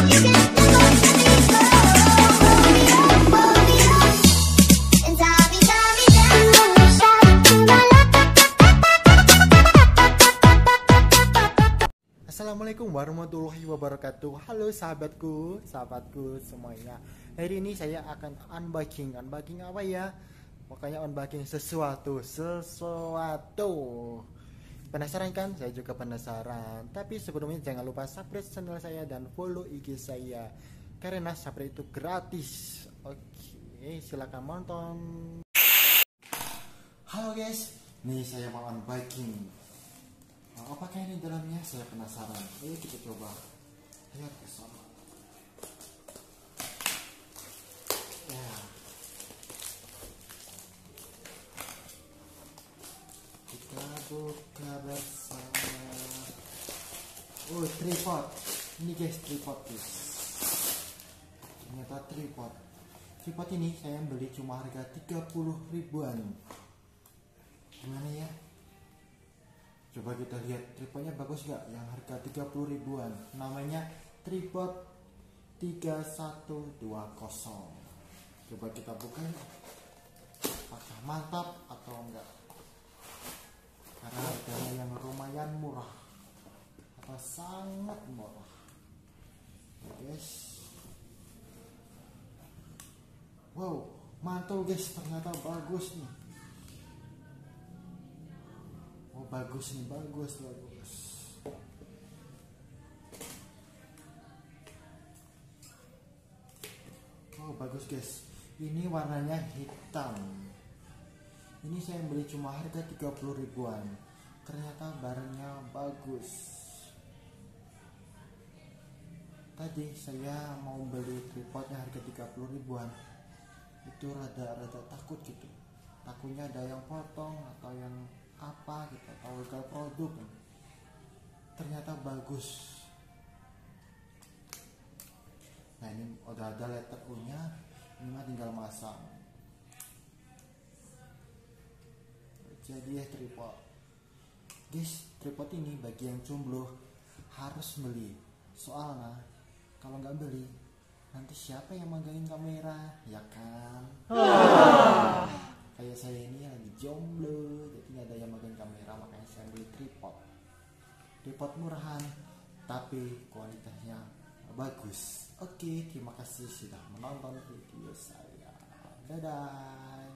Assalamualaikum warahmatullahi wabarakatuh. Halo sahabatku semuanya. Hari ini saya akan unboxing apa ya? Pokoknya unboxing sesuatu. Penasaran kan? Saya juga penasaran. Tapi sebelumnya jangan lupa subscribe channel saya dan follow IG saya. Karena subscribe itu gratis. Oke, silakan nonton. Halo guys, nih saya mau unboxing. Apakah ini dalamnya? Saya penasaran. Ayo kita coba. Lihat ke sana. Ya. Kita buka bersama. Oh, tripod. Ini guys, tripod guys. Ternyata tripod. Tripod ini saya beli cuma harga 30 ribuan. Gimana ya? Coba kita lihat tripodnya bagus nggak, yang harga 30 ribuan. Namanya tripod 3120. Coba kita buka ya. Apakah mantap atau enggak? Karena harganya yang lumayan murah atau sangat murah. Guys, wow, mantul guys, ternyata bagus nih. Oh, bagus nih, bagus. Oh, bagus guys. Ini warnanya hitam. Ini saya beli cuma harga 30 ribuan. Ternyata barangnya bagus. Tadi saya mau beli tripodnya harga 30 ribuan. Itu rada takut gitu. Takutnya ada yang potong atau yang apa gitu, atau gagal produk. Ternyata bagus. Nah, ini udah ada letter U nya. Ini mah tinggal masang. Jadi ya tripod guys, tripod ini bagi yang jomblo harus beli. Soalnya kalau nggak beli, nanti siapa yang megangin kamera, ya kan? Kayak saya ini lagi jomblo, jadi nggak ada yang megang kamera, makanya saya beli tripod murahan tapi kualitasnya bagus. Oke, terima kasih sudah menonton video saya. Dadah.